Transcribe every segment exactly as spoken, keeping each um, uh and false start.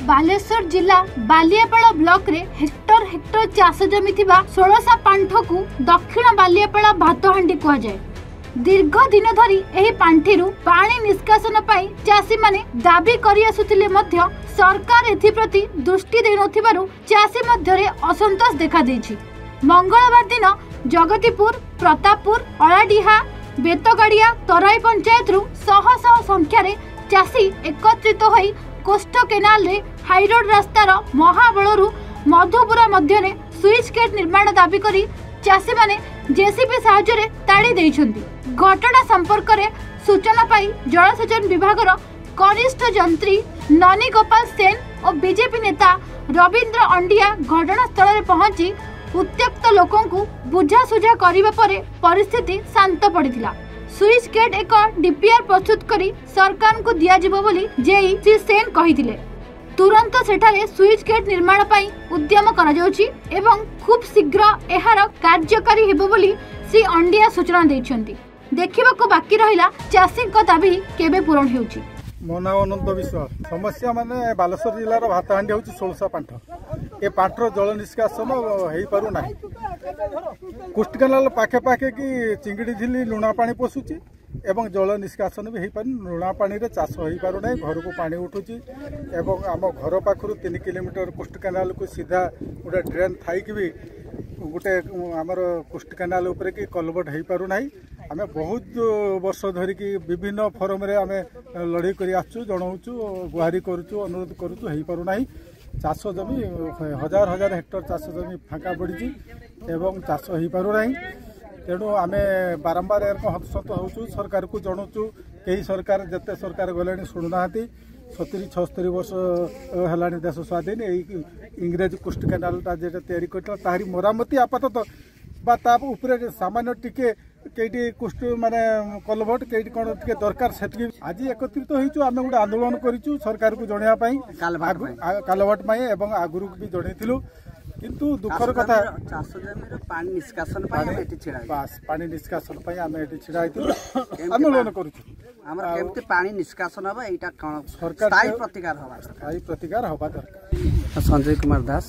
बालेश्वर जिला बालियापाड़ा ब्लॉक रे hectare hectare चाष जमी थिबा षोलसा पांठ को दक्षिण बालियापाड़ा भातहांडी कह जाए। दीर्घ दिन धरी एही पांठिरु पानी निष्कासन पाई चाषी माने दाबी करि आसुथिले मध्य सरकार एथि प्रति दृष्टि दे नथिबारु चाषी मध्य रे असंतोष देखा देछि। मंगलवार दिन जगतीपुर, प्रतापपुर, अलाडीहा, बेतगाड़िया, तराई पंचायत रु शह शह संख्या रे चाषी एकत्रित होई कोस्ट केनाल रे हाईरोड रास्तार महाबलरु मधुपुरा मध्य रे स्विच गेट निर्माण दाबी करी चाषी माने जेसीबी साहाय्य रे ताड़ी देइछन्ती। घटना संपर्क रे सूचना पाई जलसेचन विभाग कनिष्ठ जंत्री ननी गोपाल सेन और बीजेपी नेता रविंद्र अंडिया घटनास्थल में पहुंची उत्त्यक्त लोकों को बुझासुझा करने पर परिस्थिति शांत पड़िथिला। स्विच गेट एक डीपीआर प्रस्तुत करी सरकार को दिया जिवो बोली जेई श्री सेन कहिथिले। तुरंत सेठारे स्विच गेट निर्माण पाई उद्यम करा जाउछि एवं खूब शीघ्र एहार कार्यकारी हेबो बोली श्री अंडिया सूचना दैछन्ती। देखिबाको बाकी रहिला चाषी दाबी केबे पूरण हेउछि। मो नाम अनंत विश्वास। समस्या माने बालेश्वर जिलार भातहांडी होछि षोलसा पांठ। ए पांठर जल निष्कासन हेई पारु नाही। कोस्ट केनाल पाखे पाखे कि चिंगड़ी झिली लुणा पानी पशुची एवं जल निष्कासन भी हेई पारु लुणा पानी रे चाष हेई पारु नाही। घर को पानी उठुची एवं आम घर पाखरु तीन किलोमीटर कोस्ट केनाल को सीधा गोटे ड्रेन थाई कि भी गोटे आमर कोस्ट केनाल उपरे कि कलवर्ट हेई पारु नाही। आमे बहुत वर्ष धरिकी विभिन्न फोरम रे आमे लड़ाई करी आसु जनाऊँ गुहारी करुचु अनुरोध करुचु हेई पारु नाही। चाष जमी हजार हजार हेक्टर चाष जमी फाँका पड़ी एवं चाष हेई पारु नाही। तेणु आमे बारंबार एर हस्तक्षेप होचु सरकार को जनाऊँ। कई सरकार जिते सरकार गले शुणुना सतुरी छस्तरी वर्ष है देश स्वाधीन इंग्रेज कोस्ट केनालटा जेटा तैयारी करता मरामती आपातत बा सामान्य टिके कईटी कोस्ट माने कलभट कईटी कौन टे दरकार से आज एकत्रित होइचु आमे गोटे आंदोलन करिचु सरकार को जणिया पई कालभट पई एवं आगुरु भी जणैथिलु। किंतु दुखर कथा पानी निष्कासन पाई एटी छिड़ा बस पानी निष्कासन पाई आमे एटी छिड़ा आइथिलु आंदोलन करिचु। हमरा केमते पानी निष्कासन हबा एटा कोन सरकार स्थायी प्रतिकार हबा स्थायी प्रतिकार हबा दरकार। संजय कुमार दास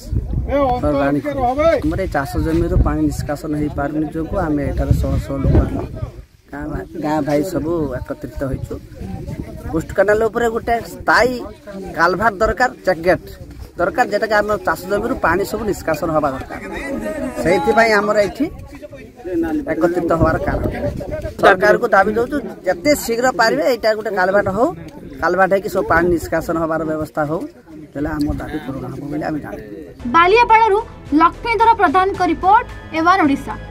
हमरे चाष जमी पानी निष्कासन हो पारनी जो आम एठार शह शह लोक गाँ भाई सब एकत्रित होइछु। कोस्ट केनाल उपरे गोटे स्थायी कालभार दरकार चेकगेट दरकार जेटा कि आम चाष जमी पानी सब निष्कासन हवा दरकार। से आमर ये एकत्रित हवार कारण सरकार को दाबी दौचु जिते शीघ्र पारे यहाँ गोटे कालभाट हो कालभाट है कि सब पानी निष्कासन हवार व्यवस्था हो आम दाबी पूरण हम जान। बालियापाड़ा लक्ष्मीधर प्रधान का रिपोर्ट एवान ओडिशा।